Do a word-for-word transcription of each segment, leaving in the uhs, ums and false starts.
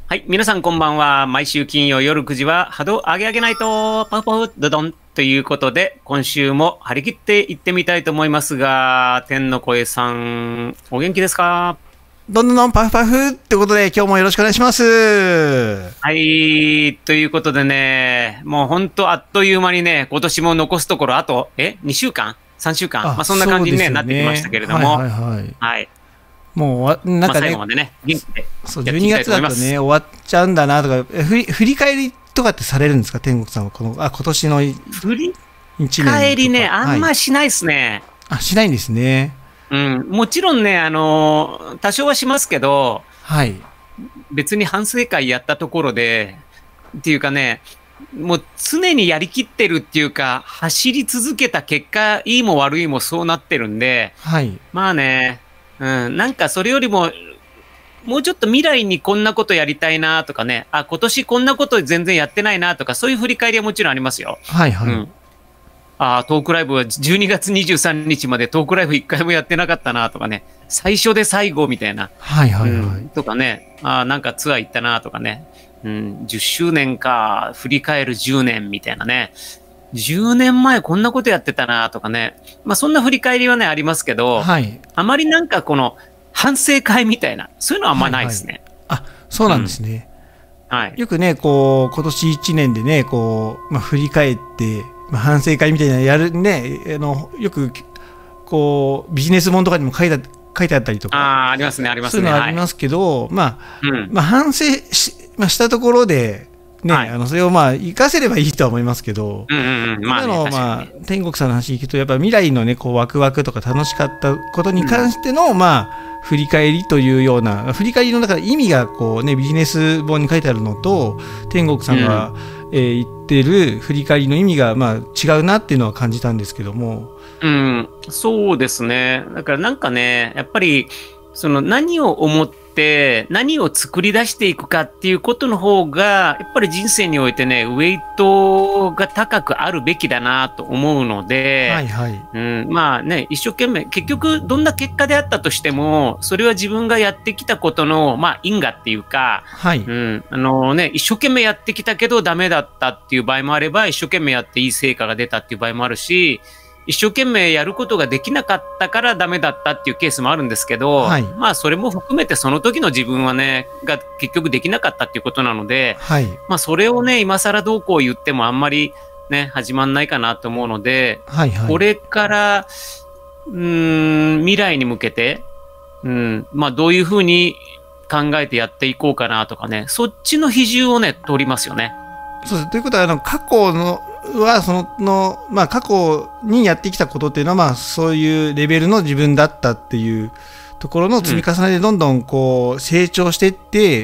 はい、皆さんこんばんは。毎週金曜夜くじは波動上げ上げないとパウパウドドンということで、今週も張り切っていってみたいと思いますが、天の声さん、お元気ですか？ どんどんどんパフパフってことで、今日もよろしくお願いします。 はい、ということでね、もう本当あっという間にね、今年も残すところあと、え、にしゅうかん ?さん 週間まあそんな感じに、ね、なってきましたけれども、 はいはいはい。 はい。 もう、なんかね、まあ、最後までね、元気でそう、じゅうにがつだとね、終わっちゃうんだなとか、振り、振り返りとかってされるんですか、天国さんは。この、あ、今年の振り返りね、あんましないですね。 はい、あ、しないんですね。 うん、もちろんね、あのー、多少はしますけど、 はい。 別に反省会やったところで、っていうかね、もう常にやりきってるっていうか、走り続けた結果、いいも悪いもそうなってるんで、 はい。 まあね、うん、なんかそれよりも、もうちょっと未来にこんなことやりたいなとかね、あ、今年こんなこと全然やってないなとか、そういう振り返りはもちろんありますよ。 はいはい。うん、 あ、トークライブはじゅうにがつにじゅうさんにちまでトークライブいっかいもやってなかったなとかね、最初で最後みたいな。 はいはいはい。うん、 とかね、あ、なんかツアー行ったなとかね、うん、じゅっしゅうねんか、振り返るじゅうねんみたいなね。じゅうねんまえこんなことやってたなとかね。まあそんな振り返りはね、ありますけど、はい、あまりなんかこの反省会みたいな、そういうのはあんまないですね。 はいはい、あ、そうなんですね。 うん、はい。 よくね、こう、今年いちねんでね、こう、まあ、振り返って、まあ、反省会みたいなのやるね、あの、よく、こう、ビジネス本とかにも書いて、書いてあったりとか。 ああ、ありますね、ありますね。 そういうのありますけど、はい、まあ、 うん、 まあ、反省し、まあ、したところで、ね、はい、あのそれをまあ活かせればいいとは思いますけど、今のまあ天国さんの話聞くとやっぱ未来のねこうワクワクとか楽しかったことに関しての、うん、まあ振り返りというような振り返りの中で意味がこうねビジネス本に書いてあるのと天国さんが、うんえー、言ってる振り返りの意味がまあ違うなっていうのは感じたんですけども、 うん、そうですね。だからなんかねやっぱりその何を思ってで何を作り出していくかっていうことの方がやっぱり人生においてねウェイトが高くあるべきだなと思うので、はいはいうん、まあね一生懸命結局どんな結果であったとしてもそれは自分がやってきたことのまあ因果っていうか、はいうんあのね、一生懸命やってきたけどダメだったっていう場合もあれば一生懸命やっていい成果が出たっていう場合もあるし一生懸命やることができなかったからダメだったっていうケースもあるんですけど、はい、まあそれも含めてその時の自分はねが結局できなかったっていうことなので、はい、まあそれをね今更どうこう言ってもあんまりね始まんないかなと思うので、はいはい、これからうーん未来に向けて、うんまあ、どういうふうに考えてやっていこうかなとかねそっちの比重をね取りますよね。 そうですということはあの過去のはそのの、まあ、過去にやってきたことっていうのは、まあ、そういうレベルの自分だったっていうところの積み重ねでどんどんこう成長していって、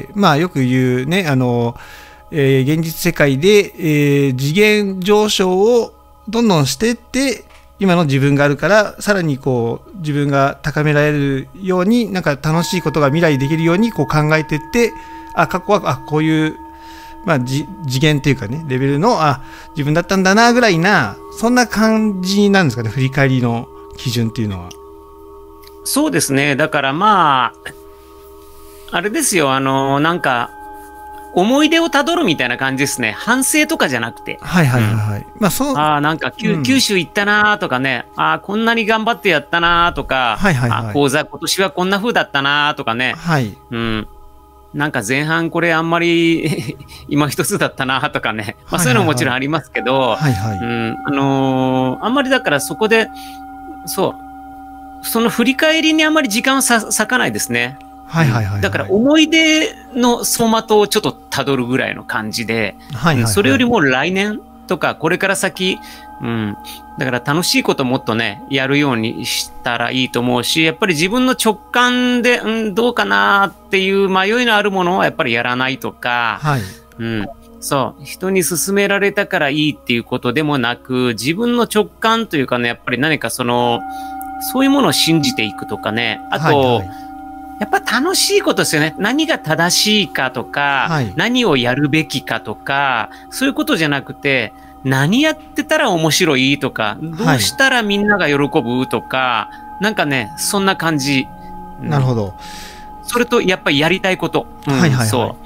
うん、まあ、よく言うねあの、えー、現実世界で、えー、次元上昇をどんどんしていって今の自分があるからさらにこう自分が高められるようになんか楽しいことが未来できるようにこう考えていってあ過去はあこういうまあ、次元というかねレベルのあ自分だったんだなぐらいなそんな感じなんですかね振り返りの基準っていうのは。 そうですねだからまああれですよあのなんか思い出をたどるみたいな感じですね反省とかじゃなくてはいはいはいはい、うん、まあそうあなんか、うん、九州行ったなとかねあこんなに頑張ってやったなとか、はいはいはい、あ講座今年はこんな風だったなとかね、はいうんなんか前半これあんまり今一つだったなとかね、まあ、そういうのももちろんありますけど、はいはいうん、あのー、あんまりだからそこでそうその振り返りにあんまり時間を割かないですね。はいはいはいはい、だから思い出の走馬灯をちょっとたどるぐらいの感じで、はいはいはい、それよりも来年とかこれから先、うん、だから楽しいこともっとねやるようにしたらいいと思うしやっぱり自分の直感で、うん、どうかなっていう迷いのあるものはやっぱりやらないとか、はいうん、そう人に勧められたからいいっていうことでもなく自分の直感というかねやっぱり何かそのそういうものを信じていくとかねあと、はいはいやっぱ楽しいことですよね。何が正しいかとか、はい、何をやるべきかとか、そういうことじゃなくて、何やってたら面白いとか、どうしたらみんなが喜ぶとか、はい、なんかね、そんな感じ。 なるほど。 それと、やっぱりやりたいこと。うん、はいはいはい。そう。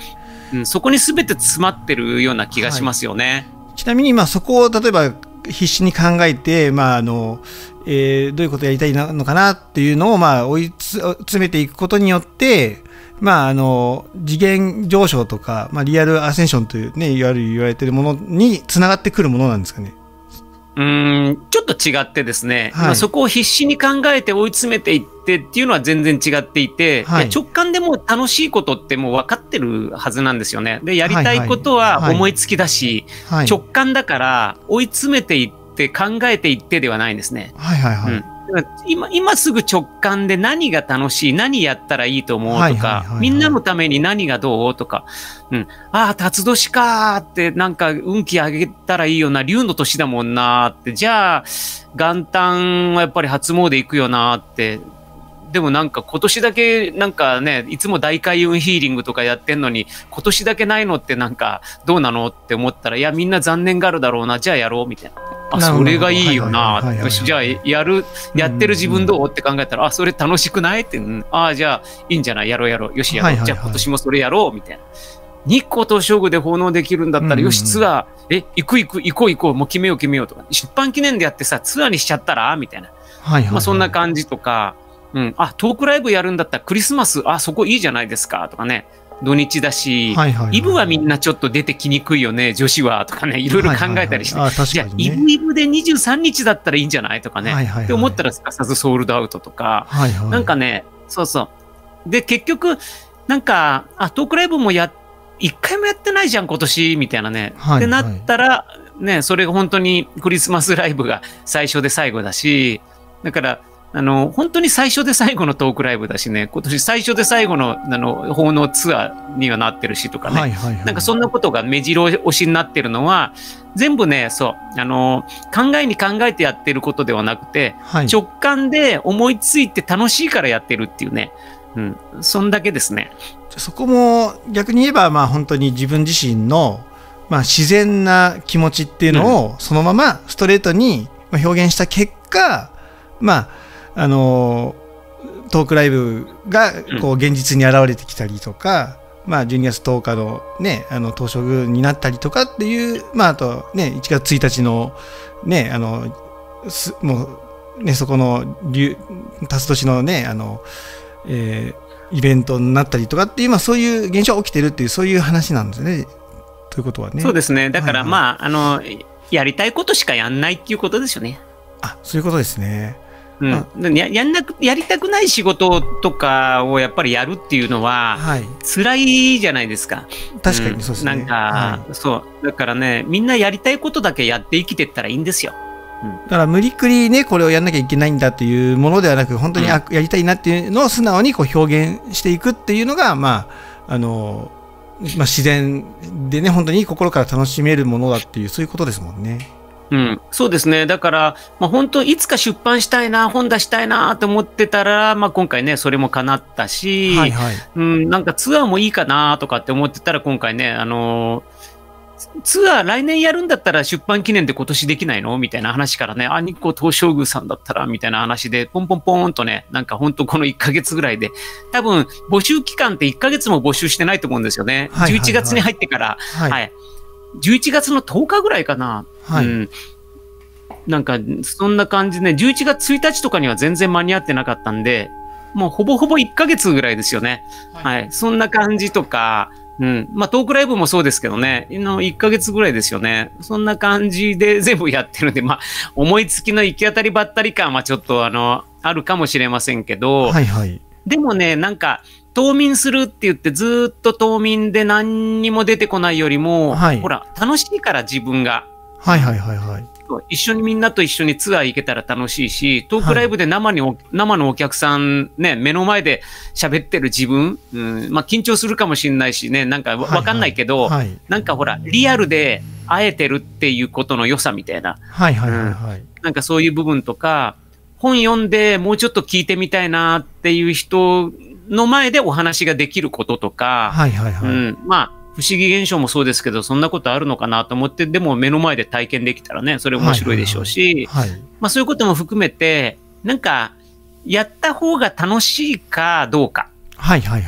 うん、そこに全て詰まってるような気がしますよね。 はい、ちなみに、まあ、そこを例えば必死に考えて、まああのえー、どういうことをやりたいのかなっていうのを、まあ、追いつ詰めていくことによって、まあ、あの次元上昇とか、まあ、リアルアセンションという、ね、いわゆる言われているものにつながってくるものなんですかね。 うーん、ちょっと違ってですね、はい、まあ、そこを必死に考えて追い詰めていってっていうのは全然違っていて、はい、いや直感でもう楽しいことってもう分かってるはずなんですよね。で、やりたいことは思いつきだし、はいはい、直感だから追い詰めていって考えていってではないんですね。 はいはいはい。 うん、今, 今すぐ直感で何が楽しい、何やったらいいと思うとか、みんなのために何がどうとか、うん、ああ、辰年かーって、なんか運気上げたらいいよな、龍の年だもんなーって、じゃあ、元旦はやっぱり初詣行くよなーって、でもなんか今年だけなんかね、いつも大開運ヒーリングとかやってんのに、今年だけないのってなんかどうなのって思ったら、いや、みんな残念があるだろうな、じゃあやろうみたいな。あ、それがいいよな。よし、じゃあやる、やってる自分どうって考えたら、あ、それ楽しくないって、うん、あ、じゃあいいんじゃない、やろうやろう。よし、やろう。じゃあ今年もそれやろうみたいな。日光東照宮で奉納できるんだったら、よし、ツアー、え、行く行く、行こう行こう、もう決めよう決めようとか、出版記念でやってさ、ツアーにしちゃったらみたいな。まあそんな感じとか、うん、あ、トークライブやるんだったらクリスマス、あ、そこいいじゃないですかとかね。土日だし、はいはいはい、イブはみんなちょっと出てきにくいよね、女子はとかね、いろいろ考えたりして、はいはいはい、じゃあ、イブイブでにじゅうさんにちだったらいいんじゃないとかね、はいはいはい、って思ったらすかさずソールドアウトとか、はいはい、なんかね、そうそう。で、結局、なんか、あ、トークライブもや、一回もやってないじゃん、今年、みたいなね。はいはい、ってなったら、ね、それが本当にクリスマスライブが最初で最後だし、だから、あの、本当に最初で最後のトークライブだしね、今年最初で最後の、あの、奉納ツアーにはなってるしとかね、はいはいはい、なんかそんなことが目白押しになってるのは、全部ね、そう、あの、考えに考えてやってることではなくて、はい、直感で思いついて楽しいからやってるっていうね、うん、そんだけですね。 そこも逆に言えば、まあ本当に自分自身の、まあ、自然な気持ちっていうのをそのままストレートに表現した結果、うん、まああのトークライブがこう現実に現れてきたりとか、うん、まあ、じゅうにがつとおかのね、あの東照宮になったりとかっていう、まあ、あとね、いちがつついたちのね、あのすもうね、そこの辰年のね、あの、えー、イベントになったりとかっていう、まあ、そういう現象が起きてるっていう、そういう話なんですね。ということはね。 そうですね。だから、はいはい、まあ、あのやりたいことしかやんないっていうことですよね。 あ、そういうことですね。 うん、や, やんなくやりたくない仕事とかをやっぱりやるっていうのは、はい、辛いじゃないですか。 確かにそうですね。 うん、なんか、はい、そうだからね、みんなやりたいことだけやって生きていったらいいんですよ。 うん、だから無理くりね、これをやんなきゃいけないんだっていうものではなく、本当に、うん、やりたいなっていうのを素直にこう表現していくっていうのが、まああのまあ、自然でね、本当に心から楽しめるものだっていう、そういうことですもんね。 うん、そうですね。だから、まあ、本当いつか出版したいな、本出したいなと思ってたら、まあ、今回ね、それも叶ったし、はいはい、うん、なんかツアーもいいかなとかって思ってたら、今回ね、あのー、ツアー来年やるんだったら出版記念で今年できないのみたいな話からね、あ、日光東照宮さんだったらみたいな話で、ポンポンポンとね、なんか本当このいっかげつぐらいで、多分募集期間っていっかげつも募集してないと思うんですよね。はいはいはい、じゅういちがつに入ってから、はい、はい、じゅういちがつのとおかぐらいかな。はい、うん、なんかそんな感じで、ね、じゅういちがつついたちとかには全然間に合ってなかったんで、もうほぼほぼいっかげつぐらいですよね。はい、はい、そんな感じとか、うん、まあトークライブもそうですけどね、のいっかげつぐらいですよね。そんな感じで全部やってるんで、まあ思いつきの行き当たりばったり感はちょっとあのあるかもしれませんけど、はいはい、でもね、なんか冬眠するって言ってずっと冬眠で何にも出てこないよりも、はい、ほら楽しいから自分が。はいはいはいはい。一緒にみんなと一緒にツアー行けたら楽しいし、トークライブで生に、はい、生のお客さんね、目の前で喋ってる自分、うん、まあ緊張するかもしれないしね、なんかわかんないけど、はいはいはい、なんかほら、リアルで会えてるっていうことの良さみたいな。はいはいはいはい。うん、なんかそういう部分とか、本読んでもうちょっと聞いてみたいなっていう人の前でお話ができることとか、はいはいはい。うん、まあ、不思議現象もそうですけど、そんなことあるのかなと思って、でも目の前で体験できたらね、それ面白いでしょうし、はいはいはい、まあそういうことも含めて、なんか、やった方が楽しいかどうか。はいはいはい。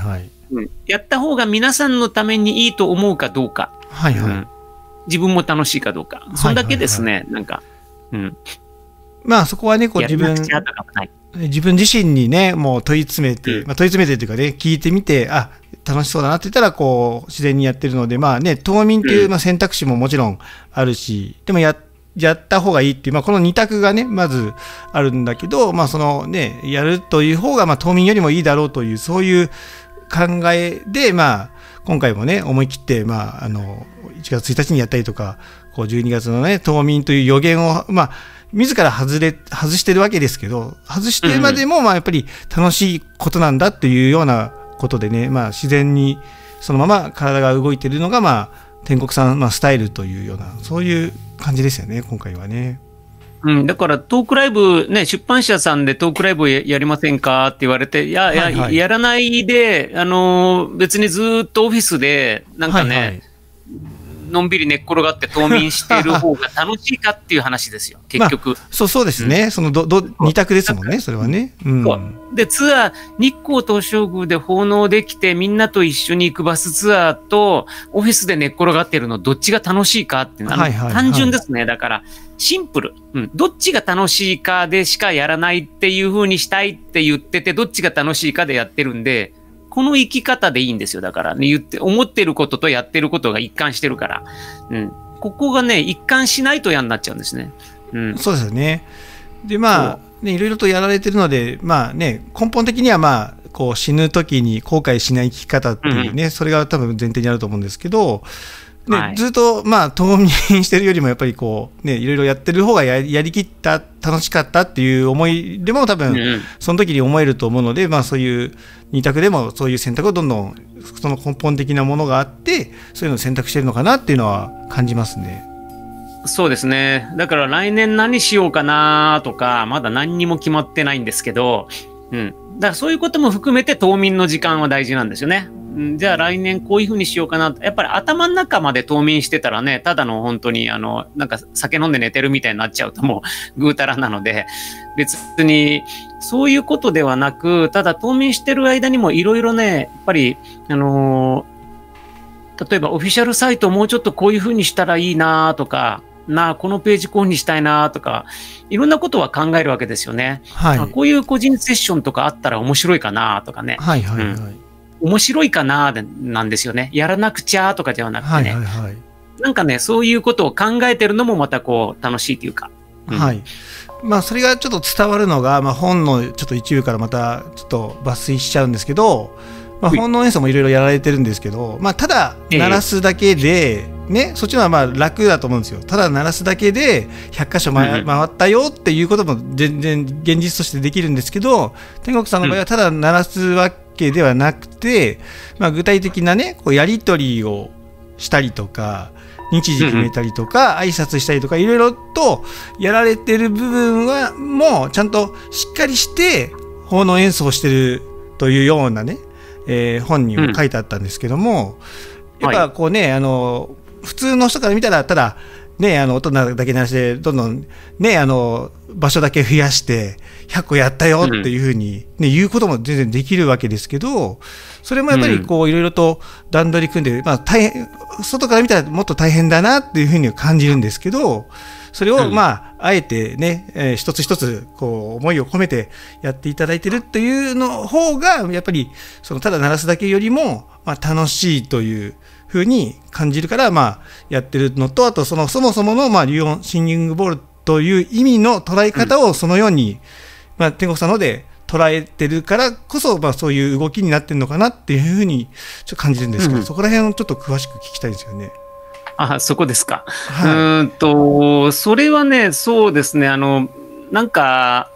うん、やった方が皆さんのためにいいと思うかどうか。 はいはい。うん、 自分も楽しいかどうか。そんだけですね、はいはいはい、なんか。うん。 まあそこはね、こう自分、自分自身にね、もう問い詰めて、うん、まあ問い詰めてというかね、聞いてみて、あ、楽しそうだなって言ったら、こう、自然にやってるので、まあね、冬眠っていうまあ選択肢ももちろんあるし、でもや、やった方がいいっていう、まあこの二択がね、まずあるんだけど、まあそのね、やるという方が、まあ冬眠よりもいいだろうという、そういう考えで、まあ、今回もね、思い切って、まあ、あの、いちがつついたちにやったりとか、こうじゅうにがつのね、冬眠という予言を、まあ、自ら外れ、外してるわけですけど、外してまでも、まあ、やっぱり楽しいことなんだっていうようなことでね、まあ、自然にそのまま体が動いているのが、まあ、天国さん、まあ、スタイルというような、そういう感じですよね、今回はね。 うん、だからトークライブ、ね、出版社さんでトークライブやりませんかって言われて、いや、はいはい、や、やらないで、あの、別にずっとオフィスで、なんかね、はいはい、のんびり寝っ転がって冬眠してる方が楽しいかっていう話ですよ、結局。まあ、 そうそうですね、うん、そのどど二択ですもんね、それはね。うん、 そうで、ツアー、日光東照宮で奉納できて、みんなと一緒に行くバスツアーと、オフィスで寝っ転がってるの、どっちが楽しいかって、はいはいはい、単純ですね、だから、シンプル、うん、どっちが楽しいかでしかやらないっていう風にしたいって言ってて、どっちが楽しいかでやってるんで、この生き方でいいんですよ。だからね、言って、思ってることとやってることが一貫してるから。うん。ここがね、一貫しないと嫌になっちゃうんですね。うん。 そうですよね。で、まあ、ね、いろいろとやられてるので、まあね、根本的にはまあ、こう死ぬ時に後悔しない生き方っていうね、うん、それが多分前提にあると思うんですけど、ね、はい、ずっとまあ冬眠してるよりもやっぱりこうね、いろいろやってる方が や, やりきった楽しかったっていう思いでも多分その時に思えると思うので、まあそういう二択でもそういう選択をどんどんその根本的なものがあってそういうのを選択してるのかなっていうのは感じますね。 そうですね。だから来年何しようかなとかまだ何にも決まってないんですけど、うん。だからそういうことも含めて冬眠の時間は大事なんですよね。じゃあ来年こういうふうにしようかな。やっぱり頭の中まで冬眠してたらね、ただの本当にあの、なんか酒飲んで寝てるみたいになっちゃうともうぐうたらなので、別にそういうことではなく、ただ冬眠してる間にもいろいろね、やっぱり、あのー、例えばオフィシャルサイトもうちょっとこういうふうにしたらいいなとか、なあ、このページこうにしたいなとか、いろんなことは考えるわけですよね。はい、こういう個人セッションとかあったら面白いかなとかね。はいはいはい。うん面白いかななんですよね。やらなくちゃとかではなくてね。はいはいはい、なんかね、そういうことを考えてるのもまたこう楽しいというか。 うん、はい。まあそれがちょっと伝わるのが、まあ本のちょっと一部からまたちょっと抜粋しちゃうんですけど、まあ本の演奏もいろいろやられてるんですけど、まあただ鳴らすだけで、えー、ね、そっちのはまあ楽だと思うんですよ。ただ鳴らすだけでひゃっかしょ回ったよっていうことも全然現実としてできるんですけど、天国さんの場合はただ鳴らすわけではなくて、まあ、具体的なねこうやり取りをしたりとか日時決めたりとか、うんうん、挨拶したりとかいろいろとやられてる部分はもうちゃんとしっかりして奉納演奏してるというようなね、えー、本にも書いてあったんですけども、うん、やっぱこうね、はい、あの普通の人から見たらただね、あの音だけ鳴らしてどんどんねあの場所だけ増やしてひゃっこやったよっていうふうに、ね、言うことも全然できるわけですけど、それもやっぱりこういろいろと段取り組んで、まあ大変外から見たらもっと大変だなっていうふうに感じるんですけど、それをまああえてね、えー、一つ一つこう思いを込めてやっていただいてるっていうの方がやっぱりそのただ鳴らすだけよりもまあ楽しいというふうに感じるから、まあ、やってるのと、あとそのそもそものまあリオンシンギングボールという意味の捉え方をそのように、うん、まあ、天国さんの方で捉えてるからこそ、まあ、そういう動きになってるのかなっていうふうにちょっと感じるんですけど、うん、そこら辺をちょっと詳しく聞きたいですよね。 あ、そこですか。はい、うーんと、それはね、そうですね、あの、なんか、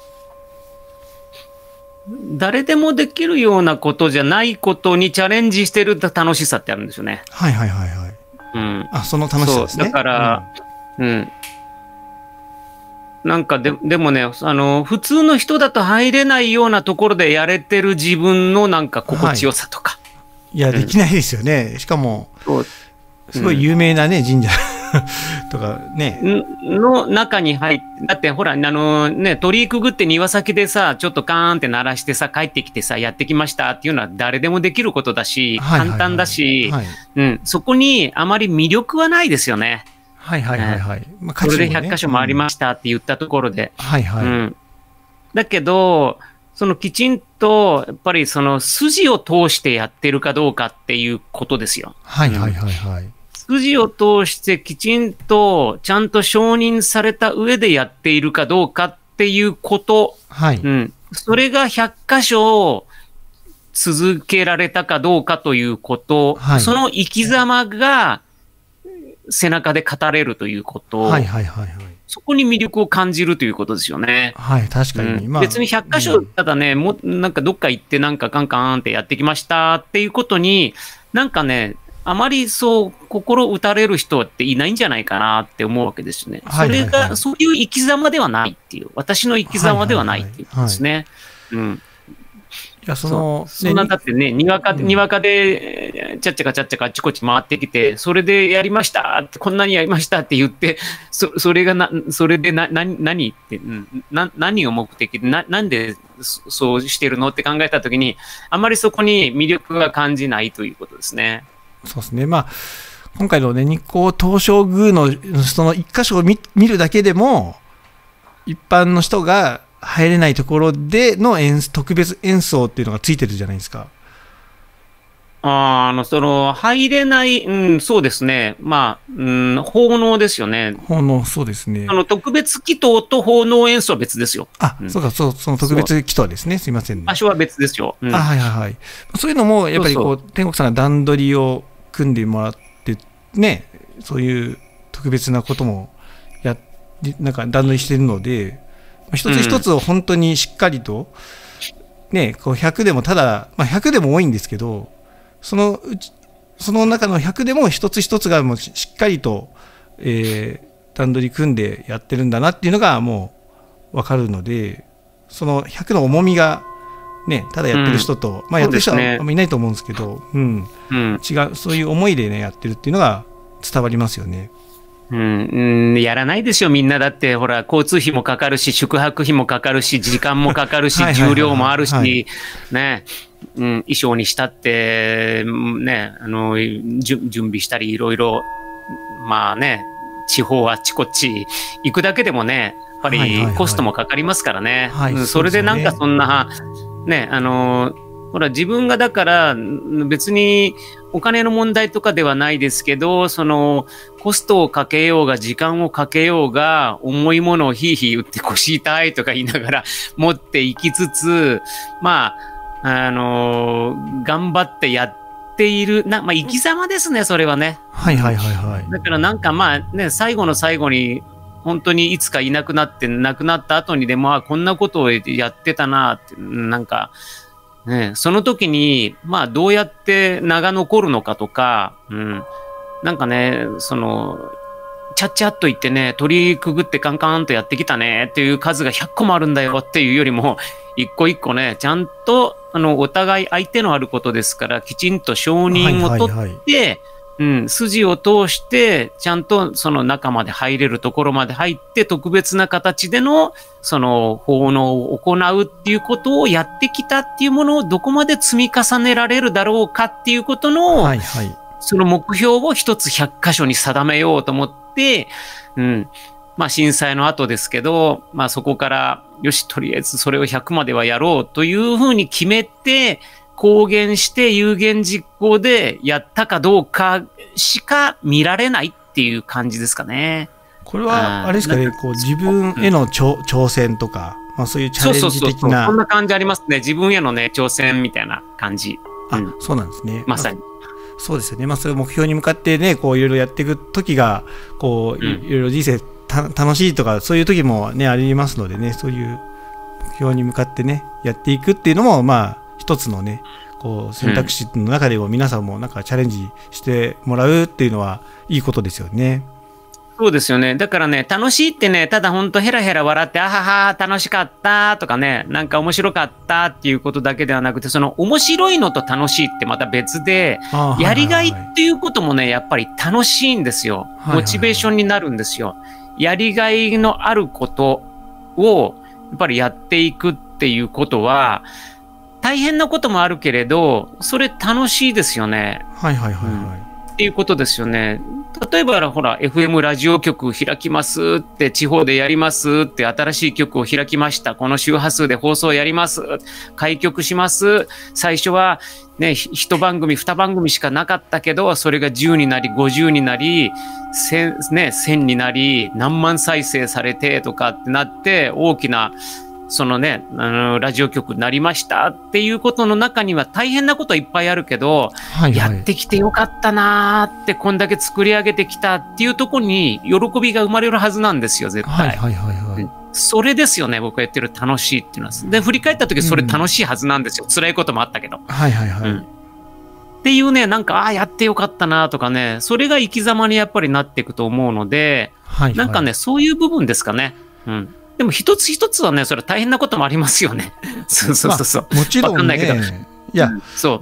誰でもできるようなことじゃないことにチャレンジしてる楽しさってあるんですよね。 はいはいはいはい。うん。あ、その楽しさですね。 だから、うん、うん。なんかで、でもね、あの、普通の人だと入れないようなところでやれてる自分のなんか心地よさとか。 はい、いや、できないですよね。うん、しかも、すごい有名なね、神社とかね。 の中に入って、だってほら、あのね、鳥居くぐって庭先でさ、ちょっとカーンって鳴らしてさ、帰ってきてさ、やってきましたっていうのは誰でもできることだし、簡単だし、はいうん、そこにあまり魅力はないですよね。 はいはいはいはい。 ねまあ、これでひゃっかしょ回りましたって言ったところで。 うん、はいはい。うん、 だけど、そのきちんと、やっぱりその筋を通してやってるかどうかっていうことですよ。 はいはいはいはい。 筋を通してきちんとちゃんと承認された上でやっているかどうかっていうこと。 はい。 うん。それがひゃっかしょ続けられたかどうかということ。はい、その生き様が背中で語れるということ。 はいはいはいはい。 そこに魅力を感じるということですよね。 はい、確かに。 うんまあ、別にひゃっかしょ、ただね、うん、もなんかどっか行ってなんかカンカンってやってきましたっていうことに、なんかね、あまりそう心打たれる人っていないんじゃないかなって思うわけですね。それが、そういう生き様ではないっていう、私の生き様ではないっていうことですね。うん。 いやそのそんなだってね、にわかで、にわかで、ちゃっちゃかちゃっちゃかあっちこっち回ってきて、それでやりましたって、こんなにやりましたって言って、そそれがな、それでな、な、何って、な、何を目的で、な、なんでそうしてるのって考えたときに、あまりそこに魅力が感じないということですね。 そうですね。まあ、今回のね、日光東照宮のその一箇所を 見, 見るだけでも、一般の人が入れないところでの演特別演奏っていうのがついてるじゃないですか。 ああの、その、入れない、うん、そうですね。まあ、うん、奉納ですよね。 奉納、そうですね。 あの、特別祈祷と奉納演奏は別ですよ。 あ、うん、そうか、そう、その特別祈祷ですね。すいませんね。 場所は別ですよ。 うん、あ、はいはいはい。そういうのも、やっぱりこう、そうそう天国さんが段取りを組んでもらって、ね、そういう特別なこともや、なんか段取りしてるので、一つ一つを本当にしっかりと、うん、ね、こうひゃくでもただ、まあ、ひゃくでも多いんですけど、そのうちその中のひゃくでも一つ一つがもうしっかりと、えー、段取り組んでやってるんだなっていうのがもう分かるので、そのひゃくの重みが、ね、ただやってる人と、うん、まあ、やってる人はあんまりいないと思うんですけど、うんうん、違う、そういう思いで、ね、やってるっていうのが伝わりますよね。 うん、うん、やらないですよ、みんな。だって、ほら、交通費もかかるし、宿泊費もかかるし、時間もかかるし、重量もあるし、ね、うん、衣装にしたって、ね、あの、準備したり、いろいろ、まあね、地方あっちこっち行くだけでもね、やっぱりコストもかかりますからね。それでなんかそんな、ね、あの、ほら、自分がだから、別にお金の問題とかではないですけど、その、コストをかけようが、時間をかけようが、重いものをひいひい打って腰痛いとか言いながら持っていきつつ、まあ、あの、頑張ってやっている、な、まあ、生き様ですね、それはね。 はいはいはいはい。 だからなんかまあね、最後の最後に、本当にいつかいなくなって、亡くなった後にでも、あ、こんなことをやってたなって、なんか、ね、その時に、まあ、どうやって名が残るのかとか、うん、なんかね、その、ちゃっちゃっと言ってね、鳥くぐってカンカンとやってきたねっていう数がひゃっこもあるんだよっていうよりも、一個一個ね、ちゃんと、あの、お互い相手のあることですから、きちんと承認を取って、はいはいはい、うん、筋を通して、ちゃんとその中まで入れるところまで入って、特別な形での、その、奉納を行うっていうことをやってきたっていうものをどこまで積み重ねられるだろうかっていうことの、はいはい、その目標を一つひゃっかしょに定めようと思って、うん、まあ震災の後ですけど、まあそこから、よし、とりあえずそれをひゃくまではやろうというふうに決めて、公言して有言実行でやったかどうかしか見られないっていう感じですかね。 これはあれですかね、こう自分への挑戦とか、まあ、そういうチャレンジ的な。そうそうそうそう、 そんな感じありますね。自分へのね、挑戦みたいな感じ。 あ、うん、そうなんですね。 まさに。 そうですよね。まあ、それを目標に向かってね、こういろいろやっていく時が、こう、いろいろ人生た楽しいとか、そういう時もね、ありますのでね、そういう目標に向かってね、やっていくっていうのも、まあ、一つのね、こう選択肢の中でも皆さんもなんかチャレンジしてもらうっていうのはいいことですよね。 そうですよね。だからね、楽しいってね、ただほんとヘラヘラ笑って、あはは、楽しかったとかね、なんか面白かったっていうことだけではなくて、その面白いのと楽しいってまた別で、やりがいっていうこともね、やっぱり楽しいんですよ。モチベーションになるんですよ。やりがいのあることを、やっぱりやっていくっていうことは、大変なこともあるけれど、それ楽しいですよね。 はいはいはいはい。うんっていうことですよね。例えばほら エフエム ラジオ局開きますって地方でやりますって新しい局を開きましたこの周波数で放送やります開局します最初はね一番組二番組しかなかったけどそれがじゅうになりごじゅうになりせん、ね、せんになり何万再生されてとかってなって大きなそのね、あの、ラジオ局になりましたっていうことの中には大変なこといっぱいあるけど、はいはい、やってきてよかったなーって、こんだけ作り上げてきたっていうところに喜びが生まれるはずなんですよ、絶対。はいはいはいはい。それですよね、僕が言ってる楽しいっていうのは。で、振り返った時それ楽しいはずなんですよ。うん、辛いこともあったけど。 はいはいはい。うん、 っていうね、なんか、ああ、やってよかったなとかね、それが生き様にやっぱりなっていくと思うので、はいはい、なんかね、そういう部分ですかね。うん。でも一つ一つはね、それ大変なこともありますよね。そうそうそうそう。 まあ、もちろんね。わかんないけど。いや、 そう。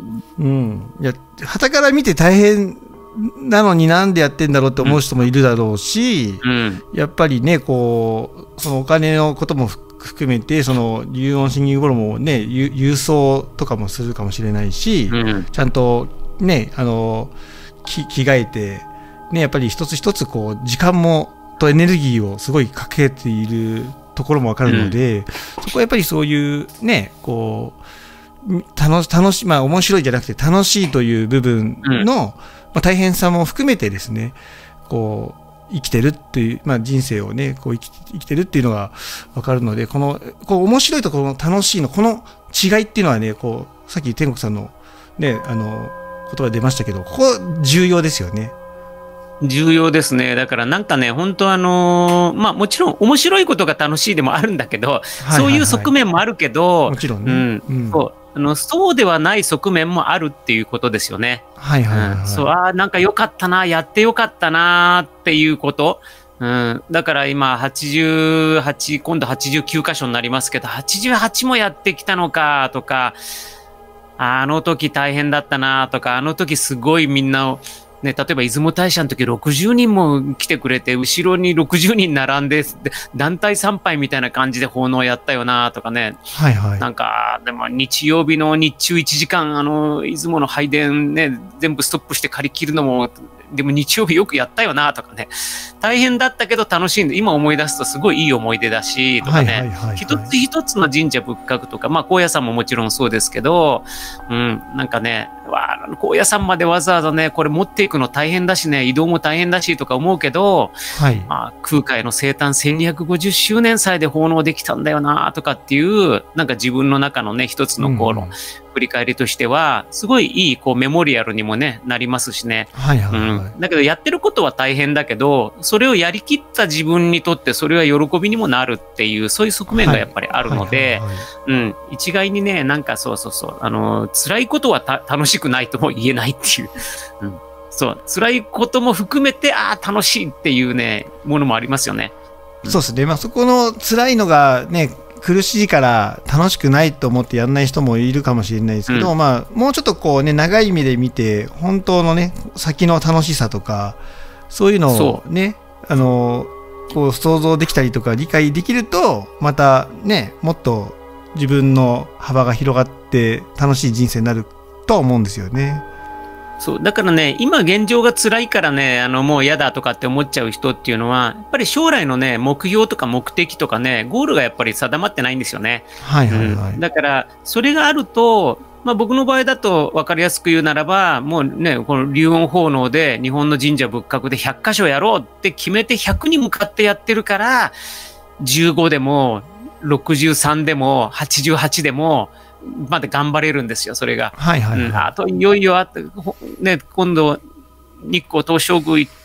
うん。いや、傍から見て大変なのになんでやってんだろうって思う人もいるだろうし、うん、やっぱりね、こう、そのお金のことも含めて、その、有音シンギングボールもね、郵送とかもするかもしれないし、うん、ちゃんとね、あの、き着替えて、ね、やっぱり一つ一つこう、時間も、とエネルギーをすごいかけているところもわかるので、うん、そこはやっぱりそういうね、こう、楽し、楽し、まあ面白いじゃなくて楽しいという部分の、うんまあ、大変さも含めてですね、こう、生きてるっていう、まあ人生をね、こう生き、生きてるっていうのがわかるので、この、こう面白いところの楽しいの、この違いっていうのはね、こう、さっき天国さんのね、あの、言葉出ましたけど、ここ重要ですよね。 重要ですね。だからなんかね、本当あのー、まあもちろん面白いことが楽しいでもあるんだけど、はいはいはい、そういう側面もあるけど、 もちろんね。 うんうん、そうあのそうではない側面もあるっていうことですよね。 はいはいはい。うん、 そう、ああ、なんか良かったな、やって良かったなっていうこと。うん、だから今はちじゅうはち、今度はちじゅうきゅう箇所になりますけど、はちじゅうはちもやってきたのかとか、あの時大変だったなとか、あの時すごいみんなを、ね、例えば出雲大社の時ろくじゅうにんも来てくれて、後ろにろくじゅうにん並んで、団体参拝みたいな感じで奉納やったよなとかね。 はいはい。 なんか、でも日曜日の日中いちじかん、あの、出雲の拝殿ね、全部ストップして借り切るのも、でも日曜日よくやったよなとかね。大変だったけど楽しいんで、今思い出すとすごいいい思い出だし、とかね。一つ一つの神社仏閣とか、まあ、高野山ももちろんそうですけど、うん、なんかね、わあ、高野山までわざわざね、これ持っていくの大変だしね、移動も大変だしとか思うけど、はい、まあ、空海の生誕せんにひゃくごじゅっしゅうねん祭で奉納できたんだよなとかっていう、なんか自分の中のね、一つのこう、うん、振り返りとしては、すごいいいこうメモリアルにもね、なりますしね。 はいはいはい。うん、 だけどやってることは大変だけど、それをやりきった自分にとってそれは喜びにもなるっていう、そういう側面がやっぱりあるので、うん、一概にね、なんかそうそうそう、あの、辛いことはた楽しくないとも言えないっていう。うん、そう、辛いことも含めて、ああ、楽しいっていうね、ものもありますよね。 うん、そうですね。まあそこの辛いのがね、苦しいから楽しくないと思ってやんない人もいるかもしれないですけど、うん、まあもうちょっとこうね長い目で見て本当のね先の楽しさとかそういうのをねあのこう想像できたりとか理解できるとまたねもっと自分の幅が広がって楽しい人生になるとは思うんですよね。 そうだからね今現状が辛いからねあのもう嫌だとかって思っちゃう人っていうのはやっぱり将来のね目標とか目的とかねゴールがやっぱり定まってないんですよね。 はいはいはい。 うん、だからそれがあると、まあ、僕の場合だと分かりやすく言うならばもうねこの龍音奉納で日本の神社仏閣でひゃっかしょやろうって決めてひゃくに向かってやってるからじゅうごでもろくじゅうさんでもはちじゅうはちでもまで頑張れるんですよ、それが。 はいはいはい。うん、 あと、いよいよあって、ね、今度、日光東照宮行って、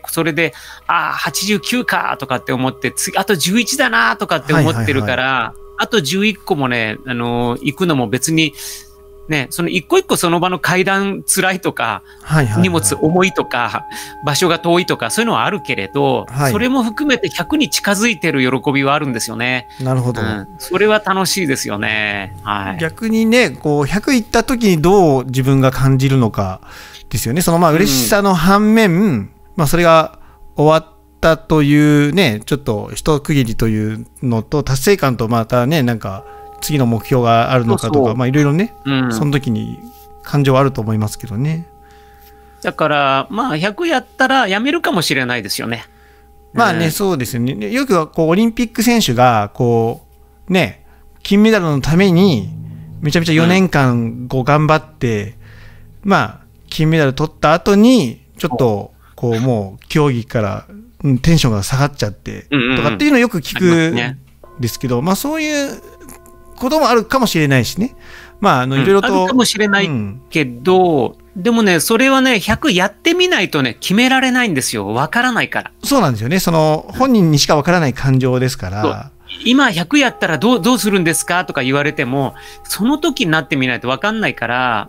それで、ああ、はちじゅうきゅうかとかって思って、次、あとじゅういちだなとかって思ってるから、はいはいはい、あとじゅういっこもね、あのー、行くのも別に、 ね、その一個一個その場の階段辛いとか、はいはいはい、荷物重いとか、場所が遠いとか、そういうのはあるけれど、はい、それも含めてひゃくに近づいてる喜びはあるんですよね。 なるほど。 うん、それは楽しいですよね。はい、 逆にね、こうひゃく行った時にどう自分が感じるのかですよね。そのまあ嬉しさの反面、うん、まあそれが終わったというね、ちょっと一区切りというのと達成感とまたね、なんか次の目標があるのかとか、そうそう、まあいろいろね、うん、その時に感情はあると思いますけどね。 だからまあひゃくやったらやめるかもしれないですよね。 まあね、うん、そうですよね。よくこうオリンピック選手がこうね、金メダルのためにめちゃめちゃよねんかんこう頑張って、うん、まあ金メダル取った後にちょっとこうもう競技からテンションが下がっちゃってとかっていうのをよく聞くんですけど、まあそういうこともあるかもしれないしね。まあ、あの、いろいろと。 あるかもしれないけど、うん、でもね、それはね、ひゃくやってみないとね、決められないんですよ。わからないから。 そうなんですよね。その、本人にしかわからない感情ですから。 今ひゃくやったらどう、どうするんですかとか言われても、その時になってみないとわかんないから、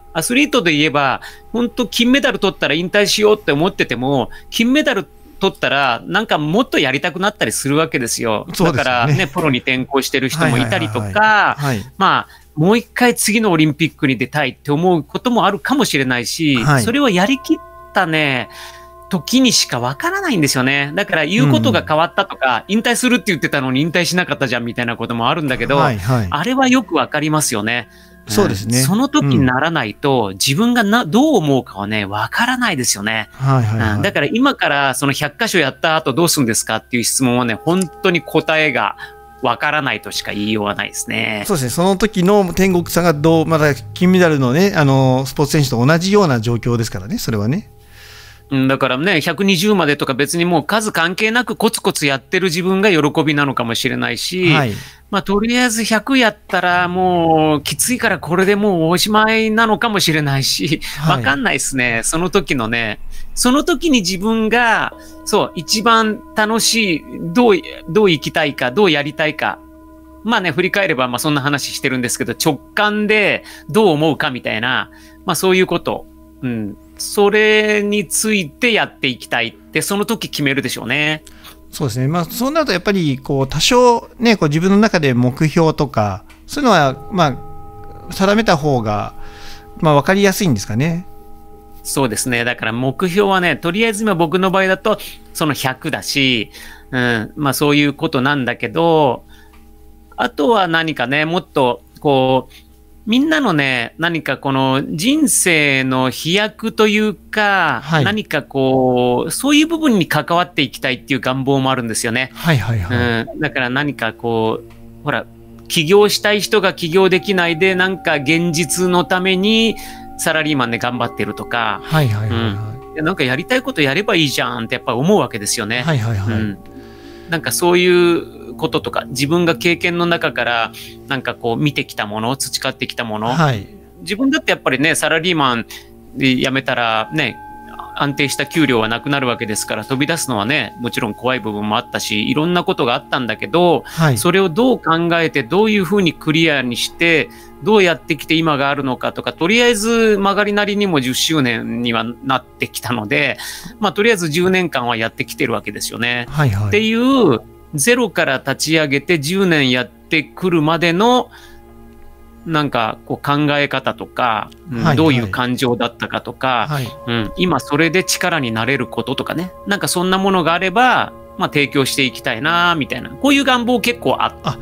アスリートで言えば、本当金メダル取ったら引退しようって思ってても、金メダル取ったらなんかもっとやりたくなったりするわけですよ。だからね、プロに転向してる人もいたりとか、まあもう一回次のオリンピックに出たいって思うこともあるかもしれないし、はい、それをやりきったね時にしかわからないんですよね。だから言うことが変わったとか、うん、引退するって言ってたのに引退しなかったじゃんみたいなこともあるんだけど、はいはい、あれはよくわかりますよね。 そうですね。 その時にならないと、うん、自分がなどう思うかはね、わからないですよね。はいはいはい、うん。だから今からそのひゃっかしょやった後どうするんですかっていう質問はね、本当に答えがわからないとしか言いようがないですね。 そうですね。その時の天国さんがどう、まだ金メダルのね、あの、スポーツ選手と同じような状況ですからね、それはね。 だからね、ひゃくにじゅうまでとか別にもう数関係なくコツコツやってる自分が喜びなのかもしれないし、はい、まあとりあえずひゃくやったらもうきついからこれでもうおしまいなのかもしれないし、わかんないですね、はい、その時のね、その時に自分が、そう、一番楽しい、どう、どう生きたいか、どうやりたいか。まあね、振り返ればまあそんな話してるんですけど、直感でどう思うかみたいな、まあそういうこと。うん。それについてやっていきたいってその時決めるでしょうね。 そうですね。まあそうなるとやっぱりこう多少ね、こう自分の中で目標とかそういうのはまあ定めた方がまあ分かりやすいんですかね。 そうですね。だから目標はね、とりあえず今僕の場合だとそのひゃくだし、うん、まあそういうことなんだけど、あとは何かね、もっとこうみんなのね、何かこの人生の飛躍というか、はい、何かこう、そういう部分に関わっていきたいっていう願望もあるんですよね。 はいはいはい。 うん、だから何かこう、ほら、起業したい人が起業できないで、なんか現実のためにサラリーマンで頑張ってるとか、はいはいはい、はいうん、なんかやりたいことやればいいじゃんってやっぱ思うわけですよね。はいはいはい。うん、なんかそういうこととか、自分が経験の中からなんかこう見てきたもの、培ってきたもの、はい、自分だってやっぱりね、サラリーマンで辞めたらね、安定した給料はなくなるわけですから、飛び出すのはね、もちろん怖い部分もあったし、いろんなことがあったんだけど、はい、それをどう考えて、どういうふうにクリアにして、どうやってきて今があるのかとか、とりあえず曲がりなりにもじゅっしゅうねんにはなってきたので、まあとりあえずじゅうねんかんはやってきてるわけですよね。はいはい、っていうゼロから立ち上げてじゅうねんやってくるまでのなんかこう考え方とか、はいはい、どういう感情だったかとか、はいうん、今それで力になれることとかね、なんかそんなものがあれば、まあ、提供していきたいなみたいな、こういう願望結構あって、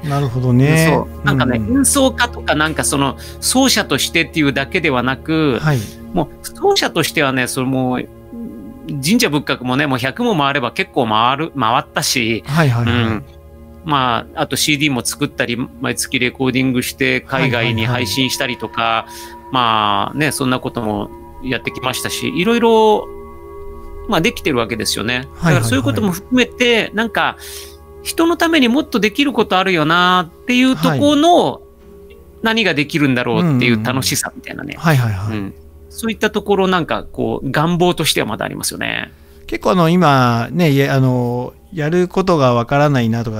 なるほどね。 そうなんかね、うん、演奏家とかなんかその奏者としてっていうだけではなく、はい、もう奏者としてはね、それも神社仏閣もね、もうひゃくも回れば結構回る回ったし、はいはいはいうんまあ、あと シーディー も作ったり、毎月レコーディングして海外に配信したりとか、はいはいはい、まあね、そんなこともやってきましたし、いろいろ、まあできてるわけですよね。だからそういうことも含めて、なんか、人のためにもっとできることあるよなっていうところの、何ができるんだろうっていう楽しさみたいなね。はいはいはい。うん、そういったところなんか、こう、願望としてはまだありますよね。 結構あの、今ね、あの、やることがわからないなとか、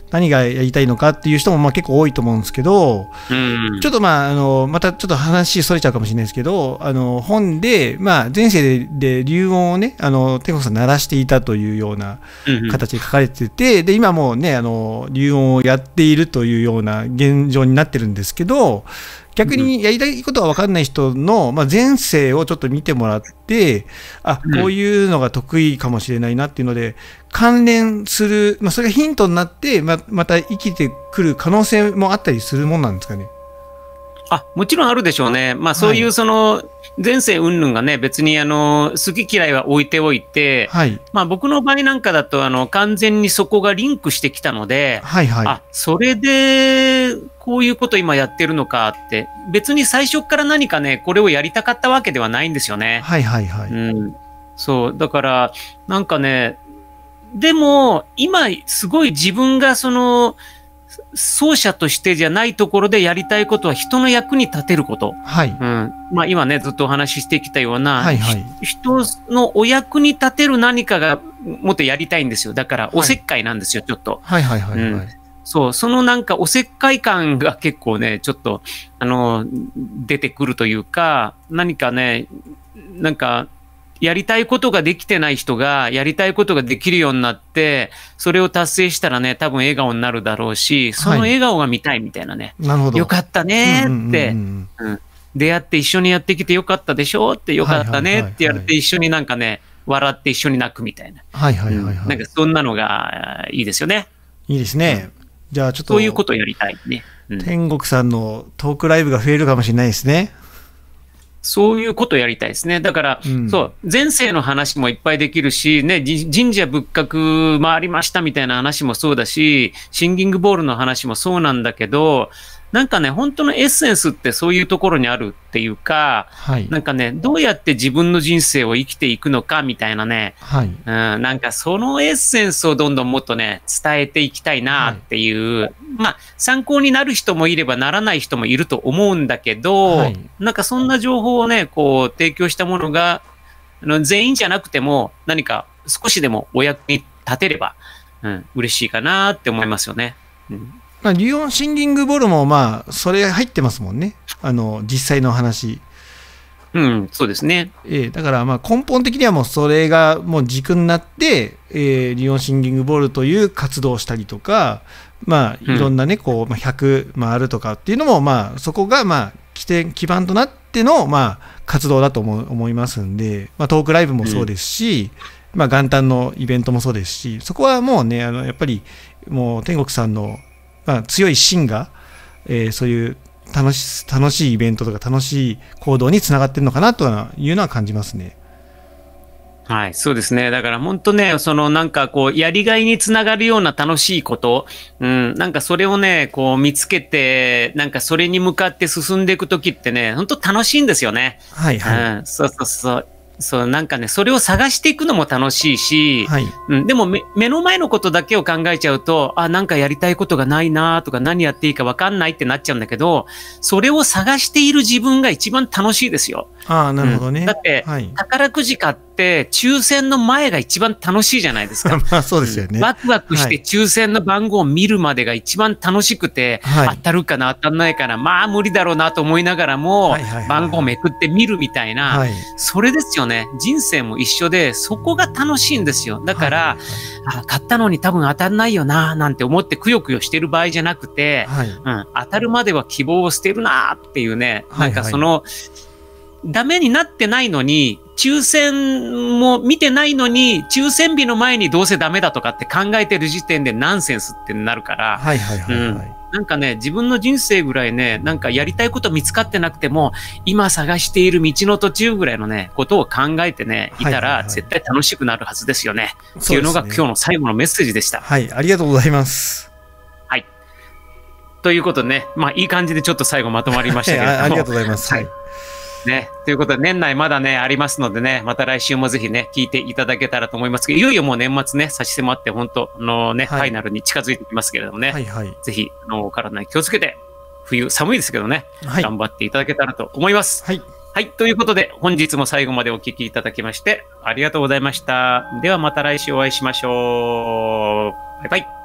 何がやりたいのかっていう人もまあ結構多いと思うんですけど、うん、ちょっとまああのまたちょっと話それちゃうかもしれないですけど、あの本でまあ前世でで流音をね、あの天国さん鳴らしていたというような形で書かれてて、で今もうねあの流音をやっているというような現状になってるんですけど、逆にやりたいことが分かんない人の、まあ、前世をちょっと見てもらって、あ、こういうのが得意かもしれないなっていうので、関連する、まあ、それがヒントになって、ま、また生きてくる可能性もあったりするもんなんですかね。 あ、もちろんあるでしょうね。まあそういうその前世云々がね、別にあの好き嫌いは置いておいて、はい、まあ僕の場合なんかだとあの完全にそこがリンクしてきたので、はいはい、あ、それでこういうこと今やってるのかって、別に最初から何かね、これをやりたかったわけではないんですよね。はいはいはい。うん。そう。だからなんかね、でも今すごい自分がその、奏者としてじゃないところでやりたいことは人の役に立てること。はい。うん。まあ今ね、ずっとお話ししてきたような、はいはい、人のお役に立てる何かがもっとやりたいんですよ。だからおせっかいなんですよ、はい、ちょっと。はいはいはい、はい、うん。そう、そのなんかおせっかい感が結構ね、ちょっと、あの、出てくるというか、何かね、なんか、やりたいことができてない人がやりたいことができるようになって、それを達成したらね、多分笑顔になるだろうし、その笑顔が見たいみたいなね。はい、なるほど。よかったねって、出会って一緒にやってきてよかったでしょって、よかったねってやって一緒になんかね、笑って一緒に泣くみたいな。はいはいはい、はい。なんかそんなのがいいですよね。 いいですね。うん、じゃあちょっと。 そういうことをやりたいね。 うん、天国さんのトークライブが増えるかもしれないですね。 そういうことをやりたいですね。だから、うん、そう、前世の話もいっぱいできるし、ね、神社仏閣回りましたみたいな話もそうだし、シンギングボールの話もそうなんだけど、なんかね、本当のエッセンスってそういうところにあるっていうか、はい、なんかね、どうやって自分の人生を生きていくのかみたいなね、はい、うん、なんかそのエッセンスをどんどんもっとね、伝えていきたいなっていう、はい、まあ、参考になる人もいればならない人もいると思うんだけど、はい、なんかそんな情報をね、こう、提供したものが、あの全員じゃなくても何か少しでもお役に立てれば、うん、嬉しいかなって思いますよね。うん、 まあ、リオンシンギングボールもまあそれ入ってますもんね、あの実際の話。 うん、そうですね。 えー、だからまあ根本的にはもうそれがもう軸になって、えー、リオンシンギングボールという活動をしたりとか、まあいろんなね、うん、こうひゃく回るとかっていうのもまあそこがまあ起点基盤となってのまあ活動だと思思いますんで、まあ、トークライブもそうですし、うん、まあ元旦のイベントもそうですし、そこはもうね、あのやっぱりもう天国さんのまあ、強い芯が、えー、そういう楽し、楽しいイベントとか楽しい行動につながってるのかなというのは感じますね。 はい、そうですね。だから本当ね、そのなんかこう、やりがいにつながるような楽しいこと、うん、なんかそれをね、こう見つけて、なんかそれに向かって進んでいくときってね、本当楽しいんですよね。はいはい。うん、そうそうそう。そう、なんかね、それを探していくのも楽しいし、はい、うん、でも目、目の前のことだけを考えちゃうと、あ、なんかやりたいことがないなとか、何やっていいか分かんないってなっちゃうんだけど、それを探している自分が一番楽しいですよ。 ああ、なるほどね。 うん、だって、はい、宝くじ買って、抽選の前が一番楽しいじゃないですか。 まあそうですよね。 ワクワクして抽選の番号を見るまでが一番楽しくて、はい、当たるかな当たんないかな、まあ無理だろうなと思いながらも、はいはいはいはい、番号をめくって見るみたいな、はい、それですよね。人生も一緒で、そこが楽しいんですよ。だから、はいはいはい、あ、買ったのに多分当たんないよな、なんて思ってくよくよしてる場合じゃなくて、はい、うん、当たるまでは希望を捨てるなっていうね、なんかその、はいはい、ダメになってないのに、抽選も見てないのに、抽選日の前にどうせダメだとかって考えてる時点でナンセンスってなるから、はいはいはいはい、うん、なんかね、自分の人生ぐらいね、なんかやりたいこと見つかってなくても、今探している道の途中ぐらいのね、ことを考えてね、いたら絶対楽しくなるはずですよね。はいはいはい、っていうのが今日の最後のメッセージでした。 はい、ありがとうございます。 はい。ということでね、まあいい感じでちょっと最後まとまりましたけれども。 ありがとうございます。はい。 ね。ということで、年内まだね、ありますのでね、また来週もぜひね、聞いていただけたらと思いますけど、いよいよもう年末ね、差し迫って、本当のね、はい、ファイナルに近づいてきますけれどもね、はいはい、ぜひ、あの、体に気をつけて、冬寒いですけどね、はい、頑張っていただけたらと思います。はい。はい。ということで、本日も最後までお聞きいただきまして、ありがとうございました。ではまた来週お会いしましょう。バイバイ。